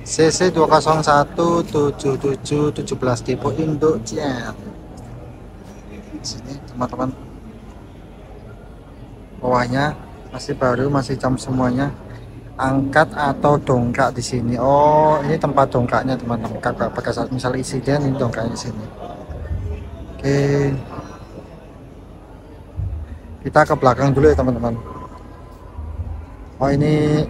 CC2017717 tipe induk jet. Sini teman-teman, bawahnya masih baru, masih jam semuanya. Angkat atau dongkrak di sini. Oh, ini tempat dongkraknya teman-teman. Kalau pakai saat misal insiden, ini dongkraknya di sini. Oke, kita ke belakang dulu ya teman-teman. Oh, ini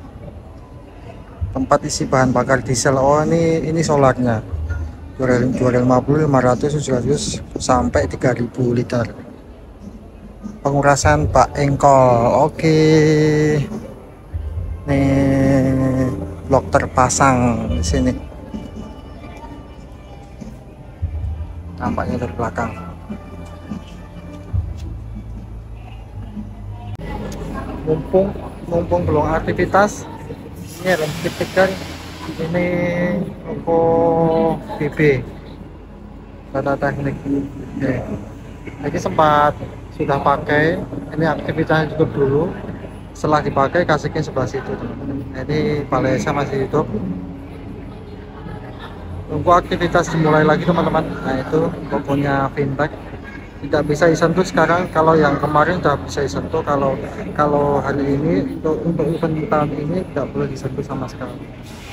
tempat isi bahan bakar diesel. Oh, ini solarnya 250, 500, 700 sampai 3000 liter. Pengurasan bak engkol. Oke, nih blok terpasang di sini, nampaknya dari belakang. mumpung mumpung belum aktivitas, ini rem stiker, ini toko BB data teknik. Oke, ini sempat sudah pakai, ini aktivitasnya cukup dulu, setelah dipakai kasihkan sebelah situ teman-teman. Ini balai masih hidup, tunggu aktivitas dimulai lagi teman-teman. Nah, itu tokonya fintech tidak bisa disentuh sekarang. Kalau yang kemarin sudah bisa disentuh, kalau kalau hari ini untuk event tahun ini tidak boleh disentuh sama sekali.